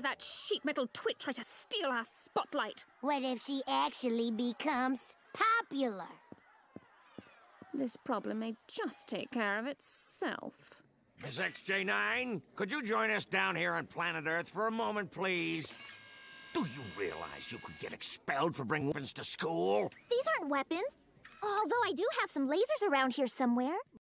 dare that sheet metal twit try to steal our spotlight? What if she actually becomes popular? This problem may just take care of itself. Miss XJ9, could you join us down here on planet Earth for a moment, please? Do you realize you could get expelled for bringing weapons to school? These aren't weapons. Although I do have some lasers around here somewhere.